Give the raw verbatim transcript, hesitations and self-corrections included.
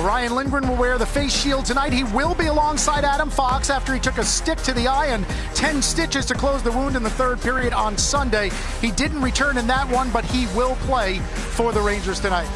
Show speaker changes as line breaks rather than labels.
Ryan Lindgren will wear the face shield tonight. He will be alongside Adam Fox after he took a stick to the eye and ten stitches to close the wound in the third period on Sunday. He didn't return in that one, but he will play for the Rangers tonight.